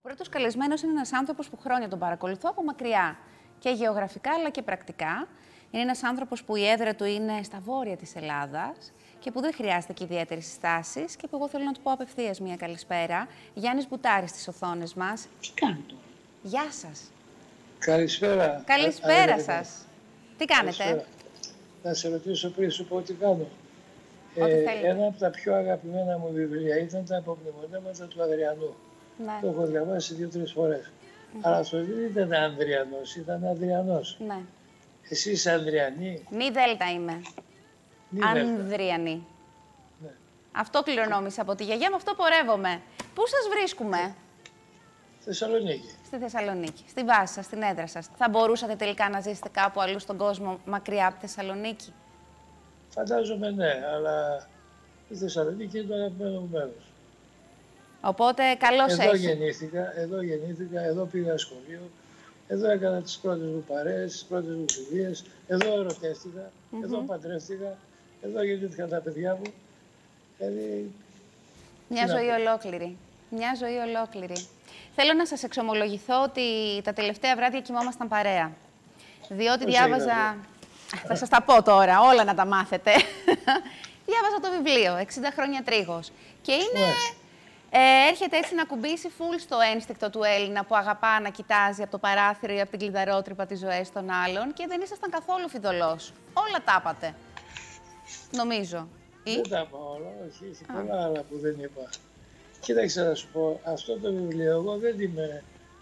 Πρώτος καλεσμένος είναι ένας άνθρωπος που χρόνια τον παρακολουθώ από μακριά και γεωγραφικά αλλά και πρακτικά. Είναι ένας άνθρωπος που η έδρα του είναι στα βόρεια της Ελλάδας και που δεν χρειάζεται και ιδιαίτερες συστάσεις και που εγώ θέλω να του πω απευθείας μια καλησπέρα. Γιάννης Μπουτάρης στις οθόνες μας. Τι κάνει τώρα? Γεια σας. Καλησπέρα. Καλησπέρα σας. Τι κάνετε? Καλησπέρα. Να σε ρωτήσω πριν σου πω τι κάνω. Ένα από τα πιο αγαπημένα μου βιβλία ήταν τα απομνημονεύματα του Αδριανού. Ναι. Το έχω διαβάσει 2-3 φορές. Αλλά αυτό δεν ήταν Ανδριανός, ήταν Αδριανός. Ναι. Εσύ είσαι Ανδριανή? Νη Δέλτα είμαι. Ανδριανή. Ναι. Αυτό κληρονόμησα από τη γιαγιά μου, αυτό πορεύομαι. Πού σας βρίσκουμε? Θεσσαλονίκη. Στη Θεσσαλονίκη, στη βάση σας, στην έδρα σας. Θα μπορούσατε τελικά να ζήσετε κάπου αλλού στον κόσμο, μακριά από τη Θεσσαλονίκη? Φαντάζομαι ναι, αλλά η Θεσσαλονίκη είναι το αγαπημένο μου μέρος. Οπότε καλώς Εδώ έχει. γεννήθηκα, εδώ πήγα σχολείο, εδώ έκανα τις πρώτες μου παρέες, τις πρώτες μου φιλίες, εδώ ερωτεύτηκα, εδώ παντρεύτηκα, εδώ γεννήθηκαν τα παιδιά μου. Δηλαδή, Μια ζωή ολόκληρη. Μια ζωή ολόκληρη. Θέλω να σας εξομολογηθώ ότι τα τελευταία βράδια κοιμόμασταν παρέα. Διότι διάβαζα... Θα σας τα πω τώρα, όλα να τα μάθετε. Διάβαζα το βιβλίο, 60 χρόνια τρίγος. Και είναι... έρχεται έτσι να κουμπίσει φουλ στο ένστικτο του Έλληνα που αγαπά να κοιτάζει από το παράθυρο ή από την κλειδαρότρυπα τις ζωές των άλλων και δεν ήσασταν καθόλου φιδωλός. Όλα τα είπατε. Νομίζω. Δεν τα είπα όλα, όχι, έχει πολλά άλλα που δεν είπα. Κοίταξε να σου πω, αυτό το βιβλίο εγώ δεν είμαι...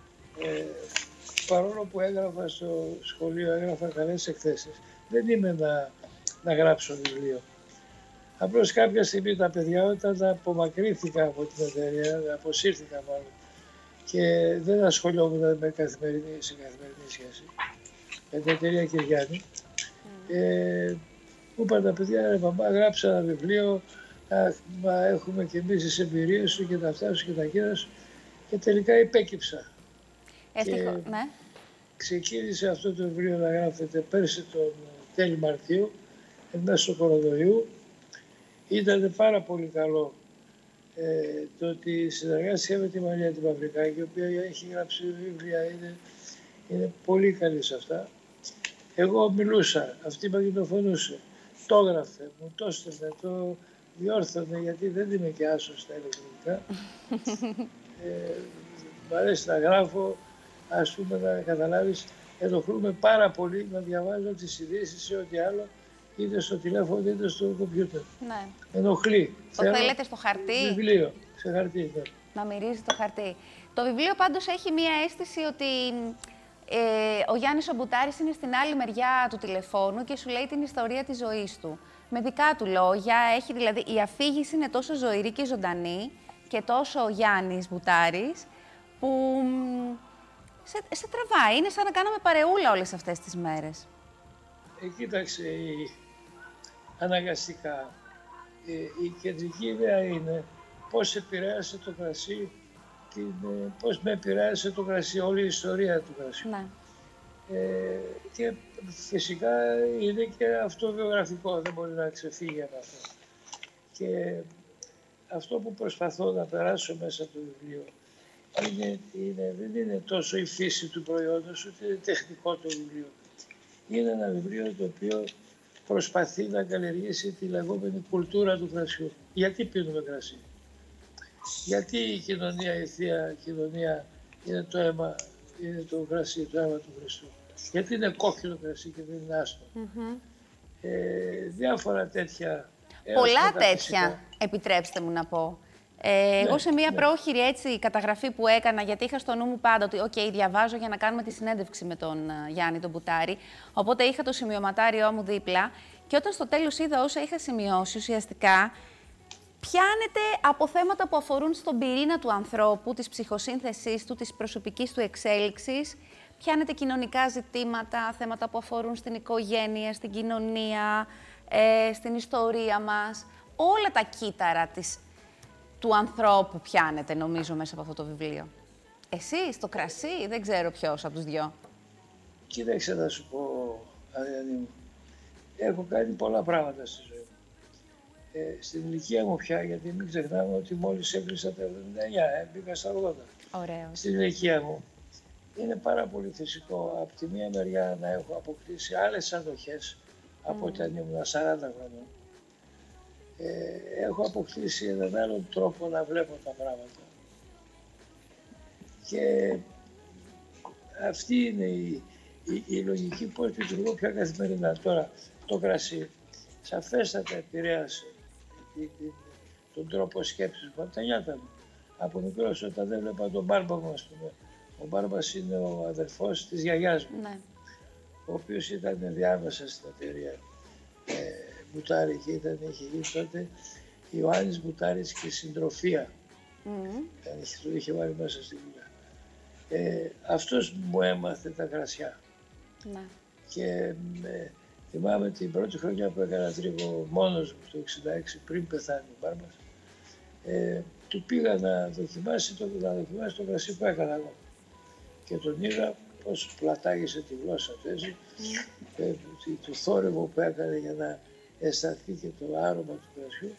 παρόλο που έγραφα στο σχολείο, έγραφα καλές εκθέσεις, δεν είμαι να γράψω βιβλίο. Απλώς κάποια στιγμή τα παιδιά όταν απομακρύνθηκα από την εταιρεία, αποσύρθηκα μάλλον και δεν ασχολιόμουν με καθημερινή σχέση με την εταιρεία Κυριάννη. Μου είπαν τα παιδιά, ρε παπά, γράψα ένα βιβλίο, μα έχουμε και εμείς τις εμπειρίες σου και τα αυτά σου και τα κύρα σου και τελικά υπέκυψα. Ναι. Ξεκίνησε αυτό το βιβλίο να γράφεται πέρσι τον τέλη Μαρτίου, εν μέσω κορονοϊού. Ήταν πάρα πολύ καλό το ότι συνεργάστηκα με τη Μαρία την Παυρικάκη, η οποία έχει γράψει βιβλία, είναι πολύ καλή σε αυτά. Εγώ μιλούσα, αυτή μαγνητοφωνούσε, το έγραφε, μου το έστελνε, το διόρθωνε, γιατί δεν είμαι και άσος στα ηλεκτρονικά. Μ' αρέσει να γράφω, ας πούμε να καταλάβεις, ενοχλούμε πάρα πολύ να διαβάζω τις ειδήσεις ή ό,τι άλλο, είτε στο τηλέφωνο είτε στο κομπιούτερ. Ναι. Ενοχλεί. Το θέλετε στο χαρτί. Βιβλίο, σε χαρτί. Ναι. Να μυρίζει το χαρτί. Το βιβλίο πάντως έχει μία αίσθηση ότι ο Γιάννης ο Μπουτάρης είναι στην άλλη μεριά του τηλεφώνου και σου λέει την ιστορία της ζωής του. Με δικά του λόγια, έχει δηλαδή η αφήγηση είναι τόσο ζωηρή και ζωντανή και τόσο ο Γιάννης Μπουτάρης που σε τραβάει. Είναι σαν να κάναμε παρεούλα όλες αυτές τις μέρες. Κοίταξε, αναγκαστικά η κεντρική ιδέα είναι πώς επηρέασε το κρασί, πώς με επηρέασε το κρασί, όλη η ιστορία του κρασιού. Ναι. Και φυσικά είναι και αυτοβιογραφικό, δεν μπορεί να ξεφύγει από αυτό. Και αυτό που προσπαθώ να περάσω μέσα από το βιβλίο δεν είναι τόσο η φύση του προϊόντος, ούτε είναι τεχνικό το βιβλίο. Είναι ένα βιβλίο το οποίο προσπαθεί να καλλιεργήσει τη λεγόμενη κουλτούρα του κρασιού. Γιατί πίνουμε κρασί? Γιατί η κοινωνία, η θεία κοινωνία είναι το αίμα, είναι το κρασί, το αίμα του Χριστού? Γιατί είναι κόκκινο κρασί και δεν είναι άσπρο? Διάφορα τέτοια. Πολλά τέτοια, επιτρέψτε μου να πω. Εγώ σε μία πρόχειρη έτσι καταγραφή που έκανα, γιατί είχα στο νου μου πάντα ότι διαβάζω για να κάνουμε τη συνέντευξη με τον Γιάννη τον Μπουτάρη, οπότε είχα το σημειωματάριό μου δίπλα και όταν στο τέλος είδα όσα είχα σημειώσει, ουσιαστικά πιάνεται από θέματα που αφορούν στον πυρήνα του ανθρώπου, της ψυχοσύνθεσής του, της προσωπικής του εξέλιξης, πιάνεται κοινωνικά ζητήματα, θέματα που αφορούν στην οικογένεια, στην κοινωνία, στην ιστορία μας, όλα τα κύτταρα του ανθρώπου πιάνεται, νομίζω, μέσα από αυτό το βιβλίο. Εσύ, το κρασί, δεν ξέρω ποιος από τους δυο. Κοίταξε να σου πω, Αδριανή μου, έχω κάνει πολλά πράγματα στη ζωή μου. στην ηλικία μου πια, γιατί μην ξεχνάμε ότι μόλις έκλεισα τα 79, μπήκα στα 80. Ωραίος. Στην ηλικία μου είναι πάρα πολύ φυσικό από τη μία μεριά να έχω αποκτήσει άλλες αντοχές από όταν ήμουν 40 χρονών. Έχω αποκτήσει έναν άλλον τρόπο να βλέπω τα πράγματα. Και αυτή είναι η λογική πώς λειτουργώ πια καθημερινά. Τώρα, το κρασί σαφέστατα επηρέασε τον τρόπο σκέψης μου από τα νιάτα μου. Από μικρός, όταν δεν βλέπα τον μπάρμπα μου, ας πούμε. Ο μπάρμπας είναι ο αδερφός της γιαγιάς μου, Ναι. ο οποίος ήταν διάμεσα στην εταιρεία Μπουτάρη και είχε γίνει τότε Ιωάννης Μπουτάρης και Συντροφία. Το είχε βάλει μέσα στη δουλειά. Αυτός μου έμαθε τα κρασιά. Ναι. Και θυμάμαι την πρώτη χρονιά που έκανα τρίγο μόνος μου το 1966, πριν πεθάνει ο μπάρμπας, του πήγα να δοκιμάσει το κρασί που έκανα εγώ. Και τον είδα πώς πλατάγησε τη γλώσσα του έτσι, το θόρυβο που έκανε για να αισθανθεί και το άρωμα του κρασιού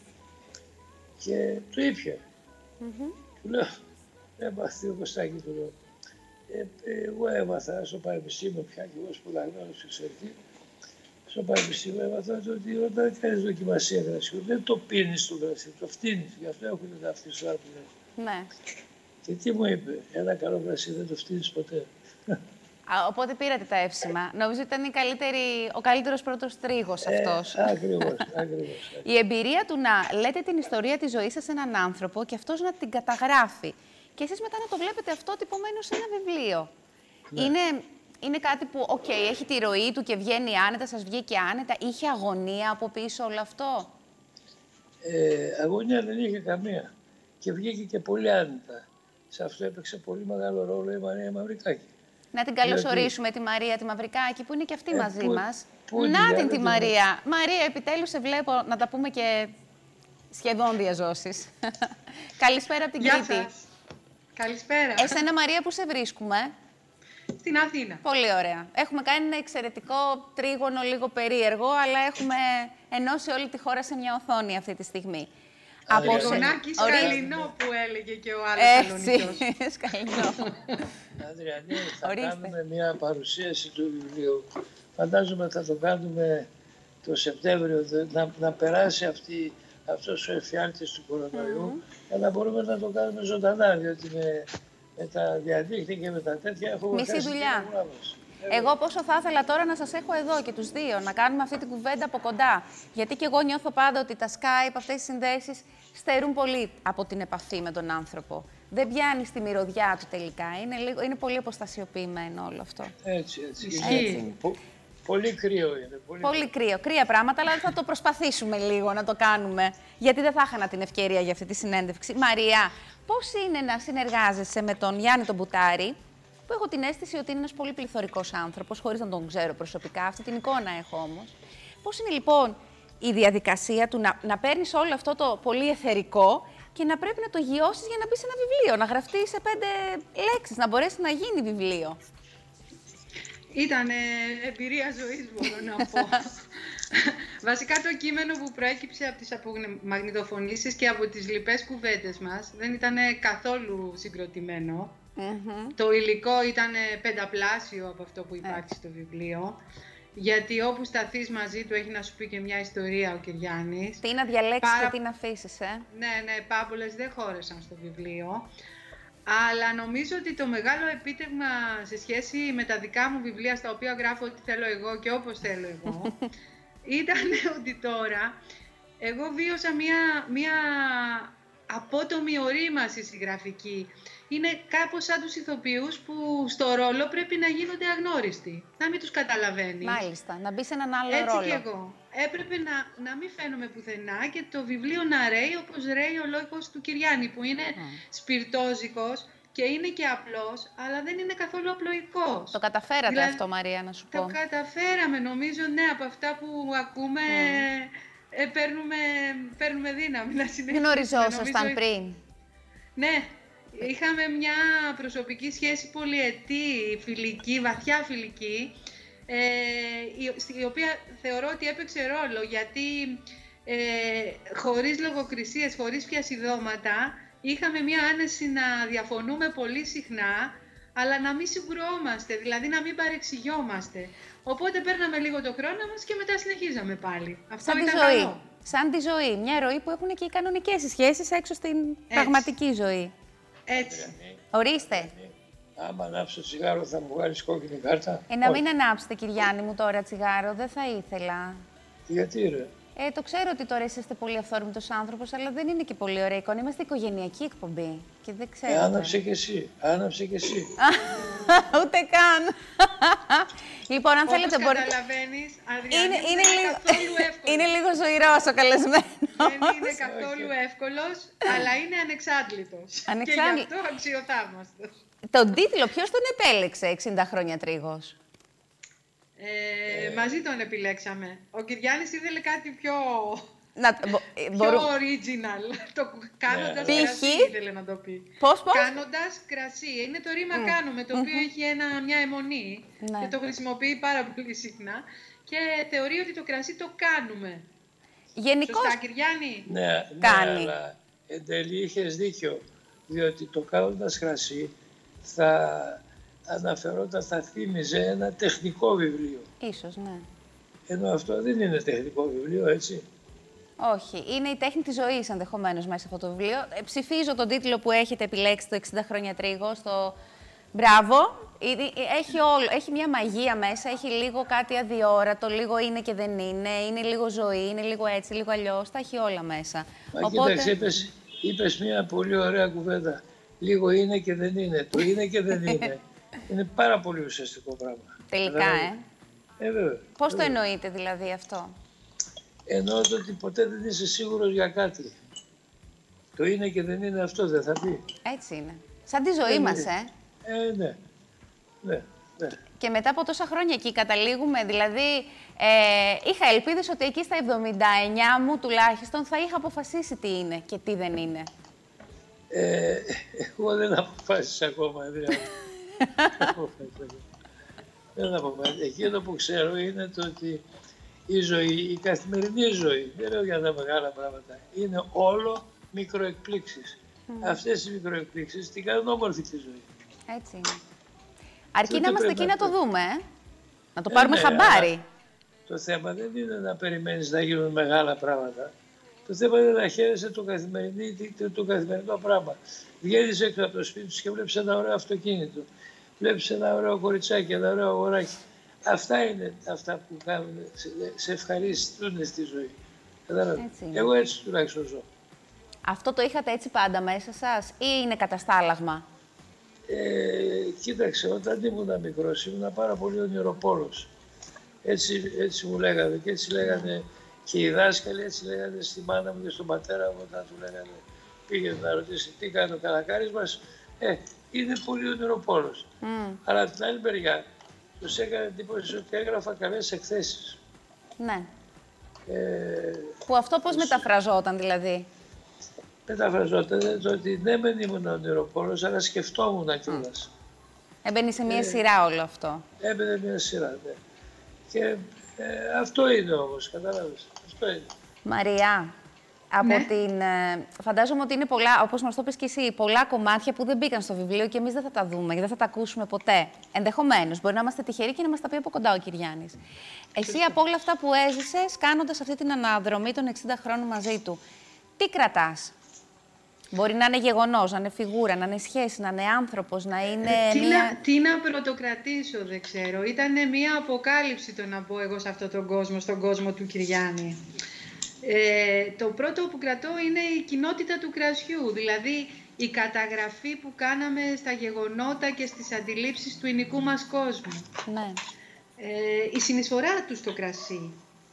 και το ήπια. Του λέω, έμαθε ο Κωστάκη, του λέω, εγώ έμαθα στο πανεπιστήμιο πια και εγώ σπουδαγμένος εξαιρετή, στο πανεπιστήμιο έμαθα ότι όταν κάνεις δοκιμασία κρασιού δεν το πίνεις το κρασί, το φτύνεις, γι' αυτό έχουν αυτή τη ώρα που λένε. Ναι. Και τι μου είπε, ένα καλό κρασί δεν το φτύνεις ποτέ. Οπότε πήρατε τα εύσημα. Νομίζω ότι ήταν ο καλύτερος πρώτος τρίγος αυτός. Ακριβώς. Η εμπειρία του να λέτε την ιστορία της ζωής σας σε έναν άνθρωπο και αυτός να την καταγράφει. Και εσείς μετά να το βλέπετε αυτό τυπωμένο σε ένα βιβλίο. Ναι. Είναι κάτι που, έχει τη ροή του και βγαίνει άνετα, σας βγήκε άνετα. Είχε αγωνία από πίσω όλο αυτό? Αγωνία δεν είχε καμία. Και βγήκε και πολύ άνετα. Σε αυτό έπαιξε πολύ μεγάλο ρόλο η Μαρία Μαυρικάκη. Να την καλωσορίσουμε τη Μαρία τη Μαυρικάκη, που είναι και αυτή μαζί μας. Να τη Μαρία. Μαρία, επιτέλους σε βλέπω να τα πούμε και σχεδόν διαζώσεις. Καλησπέρα από την Κρήτη. Γεια σας. Καλησπέρα. Εσένα, Μαρία, που σε βρίσκουμε? Στην Αθήνα. Πολύ ωραία. Έχουμε κάνει ένα εξαιρετικό τρίγωνο, λίγο περίεργο, αλλά έχουμε ενώσει όλη τη χώρα σε μια οθόνη αυτή τη στιγμή. Τριγωνάκι σκαλινό που έλεγε και ο άλλος Θεσσαλονικός. Σκαλινό. Αδριανή, θα κάνουμε μια παρουσίαση του βιβλίου. Φαντάζομαι θα το κάνουμε το Σεπτέμβριο, να περάσει αυτός ο εφιάλτης του κορονοϊού, για να μπορούμε να το κάνουμε ζωντανά, διότι με τα διαδίκτυα και με τα τέτοια έχουμε μισή δουλειά. Εγώ πόσο θα ήθελα τώρα να σας έχω εδώ και τους δύο, να κάνουμε αυτή την κουβέντα από κοντά. Γιατί και εγώ νιώθω πάντα ότι τα Skype, αυτές οι συνδέσεις, στερούν πολύ από την επαφή με τον άνθρωπο. Δεν πιάνει στη μυρωδιά του τελικά. Είναι πολύ αποστασιοποιημένο όλο αυτό. Έτσι. Πολύ κρύο είναι. Πολύ κρύο. Κρύα πράγματα, αλλά θα το προσπαθήσουμε λίγο να το κάνουμε. Γιατί δεν θα είχα την ευκαιρία για αυτή τη συνέντευξη. Μαρία, πώς είναι να συνεργάζεσαι με τον Γιάννη τον Μπουτάρη, που έχω την αίσθηση ότι είναι ένας πολύ πληθωρικός άνθρωπος, χωρίς να τον ξέρω προσωπικά, αυτή την εικόνα έχω όμως. Πώς είναι λοιπόν η διαδικασία του να παίρνεις όλο αυτό το πολύ εθερικό και να πρέπει να το γιώσεις για να μπει σε ένα βιβλίο, να γραφτεί σε 5 λέξεις, να μπορέσει να γίνει βιβλίο? Ήταν εμπειρία ζωής, μπορώ να πω. Βασικά το κείμενο που προέκυψε από τις απομαγνητοφωνήσεις και από τις λοιπές κουβέντες μας δεν ήταν καθόλου συγκροτημένο. Το υλικό ήταν πενταπλάσιο από αυτό που υπάρχει στο βιβλίο. Γιατί όπου σταθείς μαζί του έχει να σου πει και μια ιστορία ο Κυριάννης. Τι να διαλέξεις και τι να αφήσεις, Ναι, πάμπολες δεν χώρεσαν στο βιβλίο. Αλλά νομίζω ότι το μεγάλο επίτευγμα σε σχέση με τα δικά μου βιβλία, στα οποία γράφω ό,τι θέλω εγώ και όπως θέλω εγώ, ήταν ότι τώρα εγώ βίωσα μια απότομη ορίμαση συγγραφική. Είναι κάπως σαν τους ηθοποιούς που στο ρόλο πρέπει να γίνονται αγνώριστοι, να μην τους καταλαβαίνεις. Μάλιστα, να μπει σε έναν άλλο έτσι ρόλο. Έτσι και εγώ. Έπρεπε να μην φαίνομαι πουθενά και το βιβλίο να ρέει όπως ρέει ο λόγος του Κυριάννη, που είναι σπιρτόζικος και είναι και απλός, αλλά δεν είναι καθόλου απλοϊκός. Το καταφέρατε δηλαδή, αυτό, Μαρία, να σου πω. Το καταφέραμε, νομίζω, ναι, από αυτά που ακούμε παίρνουμε δύναμη να συνεχίσουμε. Γνωριζόσασταν πριν? Ναι. Είχαμε μια προσωπική σχέση πολυετή, φιλική, βαθιά φιλική, η οποία θεωρώ ότι έπαιξε ρόλο, γιατί χωρίς λογοκρισίες, χωρίς πιασιδώματα, είχαμε μια άνεση να διαφωνούμε πολύ συχνά, αλλά να μην συγκρουόμαστε, δηλαδή να μην παρεξηγιόμαστε. Οπότε παίρναμε λίγο το χρόνο μας και μετά συνεχίζαμε πάλι. Αυτό Σαν ήταν τη ζωή. καλό. Σαν τη ζωή. Μια ροή που έχουν και οι κανονικές σχέσεις έξω στην πραγματική ζωή. Έτσι. Ορίστε. Άμα ανάψω τσιγάρο θα μου βγάλεις κόκκινη κάρτα. Να μην ανάψετε, Κυριάννη μου, τώρα τσιγάρο. Δεν θα ήθελα. Γιατί ρε. Το ξέρω ότι τώρα είσαστε πολύ αυθόρμητος άνθρωπος, αλλά δεν είναι και πολύ ωραία εικόνα. Είμαστε οικογενειακή εκπομπή και δεν ξέρω. Άναψε κι εσύ. Άναψε κι εσύ. Ούτε καν. Λοιπόν, αν θέλετε Όπως μπορείτε... καταλαβαίνεις, Αδριάννη, είναι καθόλου εύκολο. Είναι λίγο ζωηρός ο καλεσμένος. Δεν είναι καθόλου εύκολος, αλλά είναι ανεξάντλητος. Και γι' αυτό αξιοθαύμαστος. Τον τίτλο ποιος τον επέλεξε, 60 χρόνια τρίγος? Μαζί τον επιλέξαμε. Ο Κυριάννης ήθελε κάτι πιο original. Το κάνοντας κρασί ήθελε να το πει. Πώς? Κάνοντας κρασί. Είναι το ρήμα κάνουμε, το οποίο έχει μια αιμονή και το χρησιμοποιεί πάρα πολύ συχνά και θεωρεί ότι το κρασί το κάνουμε. Γενικώς... Σωστά, Κυριάννη? Ναι, κάνει. Αλλά εν τέλει είχες δίκιο, διότι το κάνοντας κρασί θα αναφερόταν, θα θύμιζε ένα τεχνικό βιβλίο. Ίσως, ναι. Ενώ αυτό δεν είναι τεχνικό βιβλίο, έτσι. Όχι. Είναι η τέχνη της ζωής ενδεχομένως μέσα σε αυτό το βιβλίο. Ψηφίζω τον τίτλο που έχετε επιλέξει, το 60 χρόνια τρίγο, στο... Μπράβο. Έχει μια μαγεία μέσα, έχει λίγο κάτι αδιόρατο, λίγο είναι και δεν είναι, είναι λίγο ζωή, είναι λίγο έτσι, λίγο αλλιώς, τα έχει όλα μέσα. Οπότε... Κοίταξε, είπες μια πολύ ωραία κουβέντα. Λίγο είναι και δεν είναι. Το είναι και δεν είναι. Είναι πάρα πολύ ουσιαστικό πράγμα. Τελικά, βέβαια. Πώς το εννοείτε δηλαδή αυτό? Εννοώ ότι ποτέ δεν είσαι σίγουρος για κάτι. Το είναι και δεν είναι, αυτό δεν θα πει. Έτσι είναι. Σαν τη ζωή μας, Ναι. Και μετά από τόσα χρόνια εκεί καταλήγουμε, δηλαδή είχα ελπίδες ότι εκεί στα 79 μου τουλάχιστον θα είχα αποφασίσει τι είναι και τι δεν είναι. Εγώ δεν αποφάσισα ακόμα, δηλαδή. Δεν αποφάσισα. Εκείνο που ξέρω είναι το ότι η ζωή, η καθημερινή ζωή, δεν λέω για τα μεγάλα πράγματα, είναι όλο μικροεκπλήξεις. Αυτές οι μικροεκπλήξεις την κάνουν όμορφη τη ζωή. Έτσι είναι. Αρκεί να είμαστε εκεί να το δούμε, να το πάρουμε χαμπάρι. Το θέμα δεν είναι να περιμένεις να γίνουν μεγάλα πράγματα. Το θέμα είναι να χαίρεσαι το καθημερινό πράγμα. Βγαίνεις έξω από το σπίτι σου και βλέπεις ένα ωραίο αυτοκίνητο. Βλέπεις ένα ωραίο κοριτσάκι, ένα ωραίο αγοράκι. Αυτά είναι αυτά που κάνουν, σε ευχαριστούν στη ζωή. Εγώ έτσι τουλάχιστον ζω. Αυτό το είχατε έτσι πάντα μέσα σας ή είναι καταστάλαγμα? Κοίταξε, όταν ήμουν μικρός ήμουν πάρα πολύ ονειροπόλος. Έτσι μου λέγανε και έτσι λέγανε και οι δάσκαλοι, έτσι λέγανε στη μάνα μου και στον πατέρα μου όταν του λέγανε πήγαινε να ρωτήσει τι κάνει ο καλακάρης μας. Είναι πολύ ονειροπόλος. Αλλά από την άλλη μεριά τους έκανε εντύπωση ότι έγραφα καλές εκθέσεις. Ναι. Που αυτό πώς μεταφραζόταν δηλαδή? Μεταφραζόταν το ότι ναι μεν ήμουν ονειροπόλος, αλλά σκεφτόμουν κιόλας. Έμπαινε σε μια σειρά όλο αυτό. Έμπαινε μια σειρά, ναι. Και αυτό είναι όμως, κατάλαβες. Αυτό είναι. Μαρία, φαντάζομαι ότι είναι πολλά, όπως μας το πες και εσύ, πολλά κομμάτια που δεν μπήκαν στο βιβλίο και εμείς δεν θα τα δούμε και δεν θα τα ακούσουμε ποτέ. Ενδεχομένως. Μπορεί να είμαστε τυχεροί και να μας τα πει από κοντά ο Κυριάννης. Εσύ από όλα αυτά που έζησες, κάνοντας αυτή την αναδρομή των 60 χρόνων μαζί του, τι κρατάς? Μπορεί να είναι γεγονός, να είναι φιγούρα, να είναι σχέση, να είναι άνθρωπος, να είναι τι να πρωτοκρατήσω, δεν ξέρω. Ήτανε μία αποκάλυψη το να πω εγώ σε αυτόν τον κόσμο, στον κόσμο του Κυριάννη. Το πρώτο που κρατώ είναι η κοινότητα του κρασιού, δηλαδή η καταγραφή που κάναμε στα γεγονότα και στις αντιλήψεις του ελληνικού μας κόσμου. Ναι. Η συνεισφορά του στο κρασί.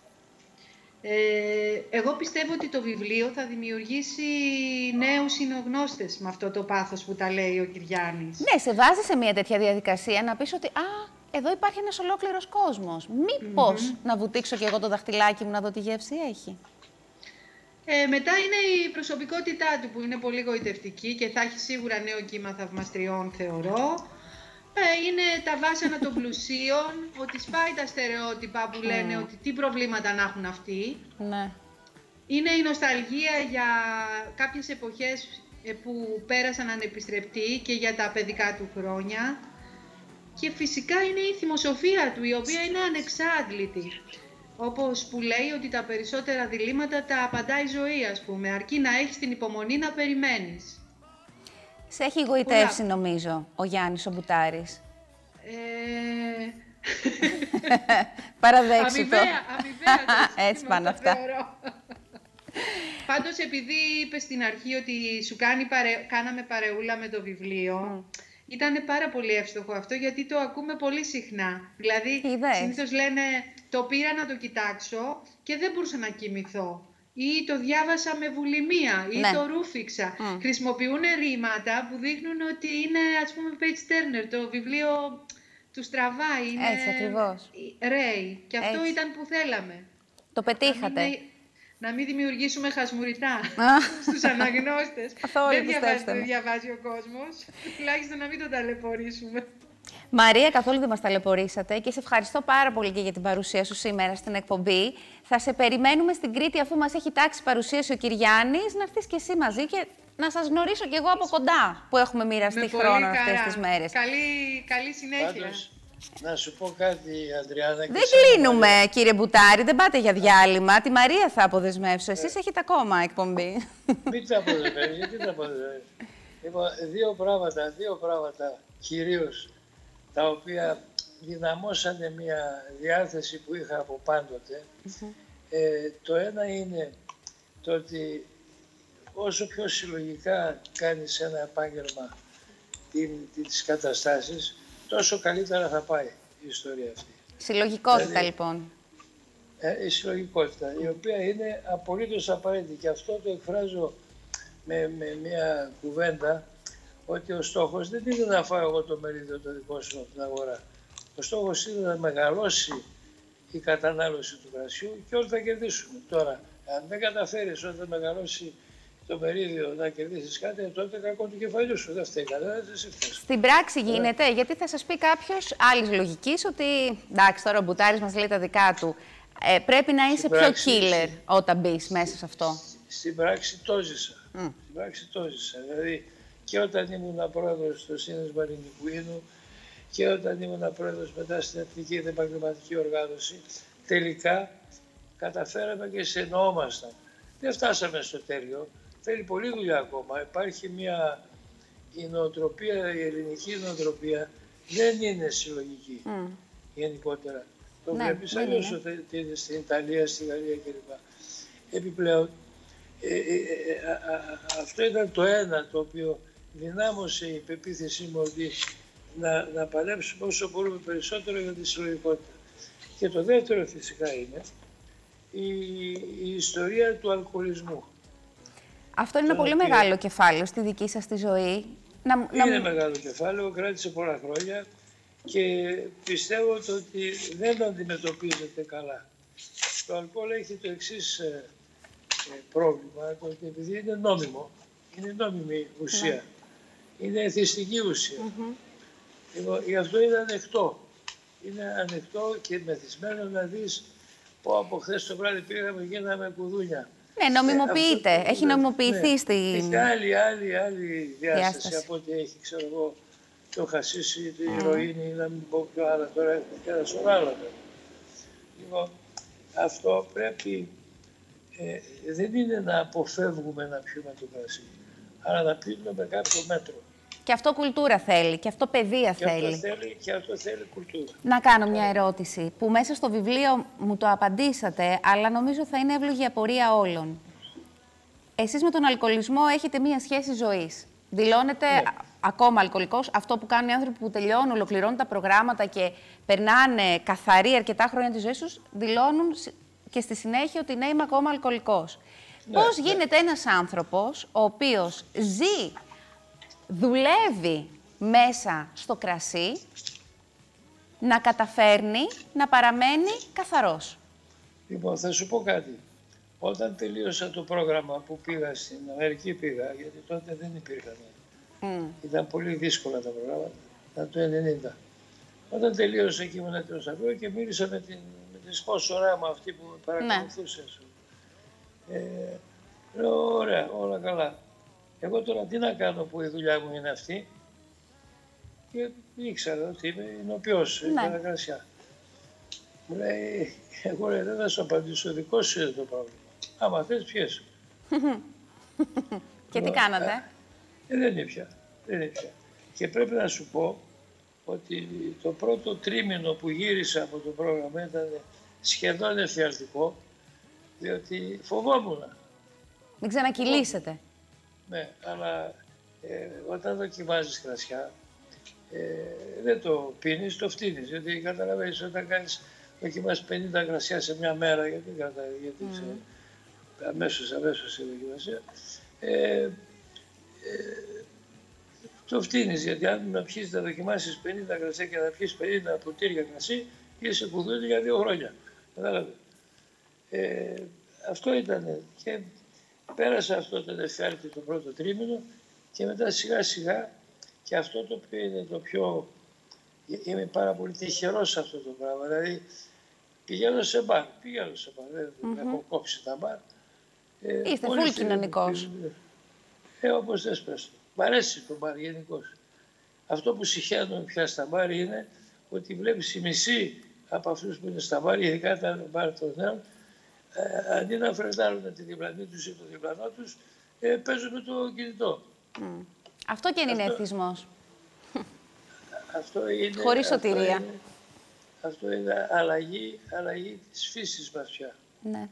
Εγώ πιστεύω ότι το βιβλίο θα δημιουργήσει νέους συνογνώστες με αυτό το πάθος που τα λέει ο Κυριάννης. Ναι, σε βάζει σε μια τέτοια διαδικασία να πεις ότι εδώ υπάρχει ένας ολόκληρος κόσμος. Μήπως να βουτήξω κι εγώ το δαχτυλάκι μου να δω τι γεύση έχει? Μετά είναι η προσωπικότητά του που είναι πολύ γοητευτική και θα έχει σίγουρα νέο κύμα θαυμαστριών, θεωρώ. Είναι τα βάσανα των πλουσίων, ότι σπάει τα στερεότυπα που λένε ότι τι προβλήματα να έχουν αυτοί. Ναι. Είναι η νοσταλγία για κάποιες εποχές που πέρασαν ανεπιστρεπτοί και για τα παιδικά του χρόνια. Και φυσικά είναι η θυμοσοφία του, η οποία είναι ανεξάντλητη. Όπως που λέει ότι τα περισσότερα διλήμματα τα απαντάει η ζωή, ας πούμε, αρκεί να έχεις την υπομονή να περιμένεις. Σε έχει γοητεύσει, νομίζω, ο Γιάννης ο Μπουτάρης. Παραδέξου το. Αμοιβαία Έτσι πάνε αυτά. Πάντως, επειδή είπε στην αρχή ότι σου κάναμε παρεούλα με το βιβλίο, ήταν πάρα πολύ εύστοχο αυτό, γιατί το ακούμε πολύ συχνά. Δηλαδή, συνήθως λένε, το πήρα να το κοιτάξω και δεν μπορούσα να κοιμηθώ. Ή το διάβασα με βουλημία, ή το ρούφηξα. Χρησιμοποιούν ρήματα που δείχνουν ότι είναι, ας πούμε, page turner, το βιβλίο του τραβάει. Έτσι, ακριβώς. Ρέι. Και αυτό ήταν που θέλαμε. Το πετύχατε. Να μην δημιουργήσουμε χασμουριτά στους αναγνώστες. Δεν διαβάζει ο κόσμος. Τουλάχιστον να μην τον ταλαιπωρήσουμε. Μαρία, καθόλου δεν μας ταλαιπωρήσατε και σε ευχαριστώ πάρα πολύ και για την παρουσία σου σήμερα στην εκπομπή. Θα σε περιμένουμε στην Κρήτη, αφού μας έχει τάξει παρουσίαση ο Κυριάννης, να έρθεις και εσύ μαζί και να σας γνωρίσω κι εγώ από κοντά, που έχουμε μοιραστεί χρόνο αυτές τις μέρες. Καλή συνέχεια. Πάντως, να σου πω κάτι, Αντριάννα. Δεν κλείνουμε, κύριε Μπουτάρη, δεν πάτε για διάλειμμα. Τη Μαρία θα αποδεσμεύσω. Εσείς έχετε ακόμα εκπομπή. Μην τα αποδεσμεύεις, γιατί τα αποδεσμεύεις. Λοιπόν, δύο πράγματα κυρίως, τα οποία δυναμώσανε μια διάθεση που είχα από πάντοτε. Το ένα είναι το ότι όσο πιο συλλογικά κάνεις ένα επάγγελμα τις καταστάσεις, τόσο καλύτερα θα πάει η ιστορία αυτή. Συλλογικότητα, δηλαδή, λοιπόν. Η συλλογικότητα, η οποία είναι απολύτως απαραίτητη. Και αυτό το εκφράζω με μια κουβέντα, ότι ο στόχος δεν είναι να φάω εγώ το μερίδιο το δικό σου από την αγορά. Ο στόχος είναι να μεγαλώσει η κατανάλωση του κρασιού και όλοι θα κερδίσουμε. Τώρα, αν δεν καταφέρεις όταν μεγαλώσει το μερίδιο να κερδίσεις κάτι, τότε κακό του κεφαλιού σου. Δεν φταίει κανένας, εσύ φταίς. Στην πράξη γίνεται, γιατί θα σας πει κάποιος άλλης λογικής ότι εντάξει, τώρα ο Μπουτάρης μας λέει τα δικά του. Πρέπει να είσαι πιο killer όταν μπεις μέσα σε αυτό. Στην πράξη το ζήσα. Στην πράξη το ζήσα. Δηλαδή, και όταν ήμουν πρόεδρος στο Σύνδεσμο Ελληνικού Ίνου και όταν ήμουν πρόεδρος μετά στην Εθνική Επαγγελματική Οργάνωση, τελικά καταφέραμε και συνεννοόμασταν. Δεν φτάσαμε στο τέλειο. Θέλει πολλή δουλειά ακόμα. Υπάρχει η νοοτροπία, η ελληνική νοοτροπία δεν είναι συλλογική γενικότερα. Το βλέπεις αλλιώς στην Ιταλία, στη Γαλλία κλπ. Επιπλέον, αυτό ήταν το ένα το οποίο δυνάμωσε η πεποίθησή μου ότι να παλέψουμε όσο μπορούμε περισσότερο για τη συλλογικότητα. Και το δεύτερο φυσικά είναι η ιστορία του αλκοολισμού. Αυτό είναι ένα πολύ μεγάλο κεφάλαιο στη δική σας τη ζωή. Είναι μεγάλο κεφάλαιο, κράτησε πολλά χρόνια και πιστεύω ότι δεν αντιμετωπίζεται καλά. Το αλκοόλ έχει το εξής πρόβλημα, ότι επειδή είναι νόμιμο, είναι νόμιμη ουσία, είναι εθιστική ουσία. Γι' αυτό είναι ανεκτό. Είναι ανεκτό και μεθυσμένο να δεις που από χθες το βράδυ πήγαμε και γίναμε κουδούνια. Ναι, νομιμοποιείται. Έχει νομιμοποιηθεί στην... Έχει άλλη διάσταση από ό,τι έχει, ξέρω εγώ, το χασίσι, τη ηρωίνη, να μην πω πιο άλλα τώρα, έχει και ένα σωρό άλλα. Λοιπόν, αυτό πρέπει, δεν είναι να αποφεύγουμε να πιούμε το κρασί, αλλά να πίνουμε με κάποιο μέτρο. Και αυτό κουλτούρα θέλει, και αυτό παιδεία θέλει. Και αυτό θέλει κουλτούρα. Να κάνω μια ερώτηση, που μέσα στο βιβλίο μου το απαντήσατε, αλλά νομίζω θα είναι εύλογη απορία όλων. Εσείς με τον αλκοολισμό έχετε μια σχέση ζωής. Δηλώνετε ακόμα αλκοολικός. Αυτό που κάνουν οι άνθρωποι που τελειώνουν, ολοκληρώνουν τα προγράμματα και περνάνε καθαροί αρκετά χρόνια της ζωής τους, δηλώνουν και στη συνέχεια ότι ναι, είμαι ακόμα αλκοολικός. Πώς γίνεται ένας άνθρωπος ο οποίος ζει, δουλεύει μέσα στο κρασί, να καταφέρνει να παραμένει καθαρός? Λοιπόν, θα σου πω κάτι. Όταν τελείωσα το πρόγραμμα που πήγα στην Αμερική, γιατί τότε δεν υπήρχαν. Ήταν πολύ δύσκολα τα προγράμματα, ήταν το 1990. Όταν τελείωσα εκεί ήμουν έτοιμος να φύγω και μίλησα με την σπόσορά μου αυτή που με παρακολουθούσε. Λέω, ωραία, όλα καλά. Εγώ τώρα τι να κάνω που η δουλειά μου είναι αυτή. Και ήξερα ότι είμαι ηνοποιός, έκανα κρασιά. Μου λέει, εγώ λέει, δεν θα σου απαντήσω, δικό σου είναι το πρόβλημα. Άμα θες, πιέσαι. Και τι κάνατε? Δεν ήπια. Και πρέπει να σου πω ότι το πρώτο τρίμηνο που γύρισα από το πρόγραμμα ήταν σχεδόν εφιαλτικό, διότι φοβόμουν. Μην ξανακυλήσετε. Ναι, αλλά όταν δοκιμάζεις κρασιά, δεν το πίνεις, το φτύνεις. Γιατί καταλαβαίνεις, όταν δοκιμάσεις 50 κρασιά σε μια μέρα, γιατί αμέσως η δοκιμασία, το φτύνεις. Γιατί αν να πιείς, να δοκιμάσεις 50 κρασιά και να πιείς 50 ποτήρια κρασί, είσαι κουδούνι για 2 χρόνια. Κατάλαβε. Αυτό ήταν. Και πέρασα αυτό το εφιάλτη το πρώτο τρίμηνο και μετά σιγά σιγά, και αυτό το οποίο είναι το πιο... Είμαι πάρα πολύ τυχερός σε αυτό το πράγμα. Δηλαδή πηγαίνω σε μπαρ, δεν έχω κόψει τα μπαρ. Είστε φουλ κοινωνικός. Όπως θες πες. Μ' αρέσει το μπαρ γενικώς. Αυτό που συχαίνομαι πια στα μπαρ είναι ότι βλέπεις οι μισοί από αυτούς που είναι στα μπαρ, ειδικά τα μπαρ των νέων, αντί να φρεντάρουν τη διπλανή τους ή το διπλανό τους, παίζουν με το κινητό. Αυτό και είναι εθισμός. Αυτό είναι, χωρίς σωτηρία. Αυτό είναι αλλαγή της φύσης μας πια. Ναι,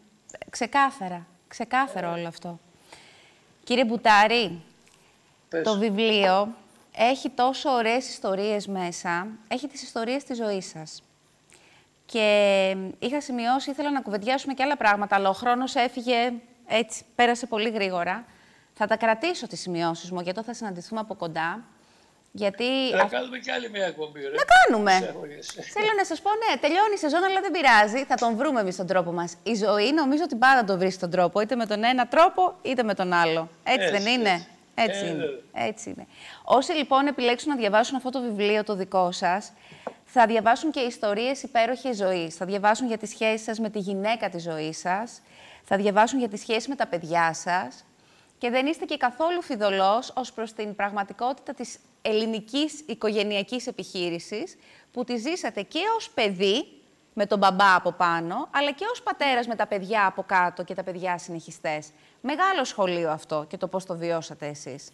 ξεκάθαρο όλο αυτό. Κύριε Μπουτάρη, το βιβλίο έχει τόσο ωραίες ιστορίες μέσα, έχει τις ιστορίες της ζωής σας. Και είχα σημειώσει, ήθελα να κουβεντιάσουμε και άλλα πράγματα, αλλά ο χρόνος έφυγε έτσι, πέρασε πολύ γρήγορα. Θα τα κρατήσω τις σημειώσεις μου, γιατί θα συναντηθούμε από κοντά. Γιατί... Να κάνουμε κι άλλη μια εκπομπή, ρε. Να κάνουμε. Θέλω να σας πω, ναι, τελειώνει η σεζόν, αλλά δεν πειράζει. Θα τον βρούμε εμείς τον τρόπο μας. Η ζωή νομίζω ότι πάντα τον βρίσκει τον τρόπο, είτε με τον ένα τρόπο, είτε με τον άλλο. Έτσι δεν είναι? Έτσι είναι. Όσοι λοιπόν επιλέξουν να διαβάσουν αυτό το βιβλίο το δικό σας, θα διαβάσουν και ιστορίες υπέροχες ζωής. Θα διαβάσουν για τη σχέση σας με τη γυναίκα της ζωής σας. Θα διαβάσουν για τη σχέση με τα παιδιά σας. Και δεν είστε και καθόλου φιδωλός ως προς την πραγματικότητα της ελληνικής οικογενειακής επιχείρησης, που τη ζήσατε και ως παιδί, με τον μπαμπά από πάνω, αλλά και ως πατέρας με τα παιδιά από κάτω και τα παιδιά συνεχιστές. Μεγάλο σχολείο αυτό και το πώς το βιώσατε εσείς.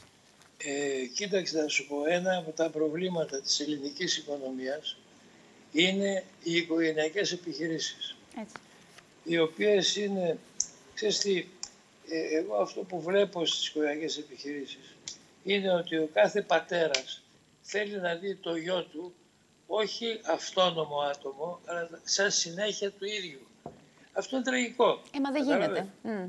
Κοίταξε να σου πω, ένα από τα προβλήματα της ελληνικής οικονομίας είναι οι οικογενειακές επιχειρήσεις. Έτσι. Οι οποίες είναι, ξέρεις τι, εγώ αυτό που βλέπω στις οικογενειακές επιχειρήσεις είναι ότι ο κάθε πατέρας θέλει να δει το γιο του όχι αυτόνομο άτομο, αλλά σαν συνέχεια του ίδιου. Αυτό είναι τραγικό. Μα δεν γίνεται.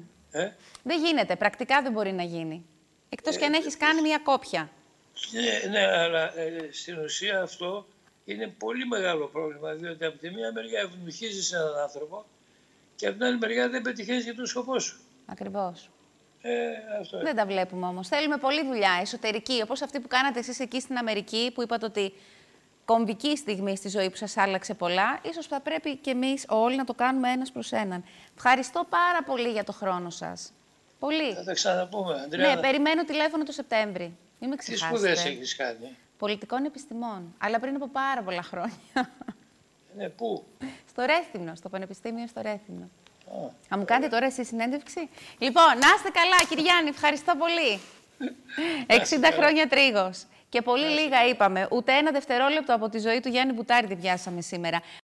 Δεν γίνεται. Πρακτικά δεν μπορεί να γίνει. Εκτός και αν έχεις κάνει μια κόπια. Ναι, αλλά στην ουσία αυτό είναι πολύ μεγάλο πρόβλημα, διότι από τη μία μεριά ευνουχίζεις έναν άνθρωπο και από την άλλη μεριά δεν πετυχαίνεις και τον σκοπό σου. Ακριβώς. Αυτό δεν τα βλέπουμε όμως. Θέλουμε πολλή δουλειά, εσωτερική, όπως αυτή που κάνατε εσείς εκεί στην Αμερική, που είπατε ότι κομβική στιγμή στη ζωή που σας άλλαξε πολλά, ίσως θα πρέπει και εμείς όλοι να το κάνουμε ένας προς έναν. Ευχαριστώ πάρα πολύ για το χρόνο σας. Πολύ. Θα τα ξαναπούμε, Ανδρέα. Ναι, περιμένω τηλέφωνο το Σεπτέμβρη. Μην με ξεχάσετε. Τι σπουδές έχεις κάνει? Πολιτικών επιστημών, αλλά πριν από πάρα πολλά χρόνια. Ναι, πού? Στο Ρέθυμνο, στο Πανεπιστήμιο στο Ρέθυμνο. Θα μου κάνετε τώρα εσείς συνέντευξη? Λοιπόν, να είστε καλά, Κυριάννη, ευχαριστώ πολύ. 60 χρόνια τρίγος. Και πολύ λίγα είπαμε. Ούτε ένα δευτερόλεπτο από τη ζωή του Γιάννη Μπουτάρη δεν πιάσαμε σήμερα.